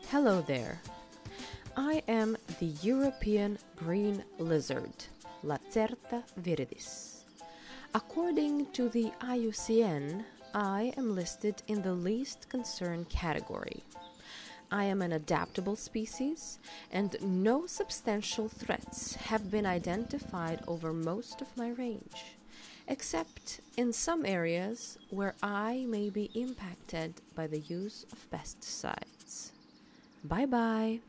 Hello there. I am the European green lizard, Lacerta viridis. According to the IUCN, I am listed in the least concern category. I am an adaptable species, and no substantial threats have been identified over most of my range, except in some areas where I may be impacted by the use of pesticides. Bye-bye.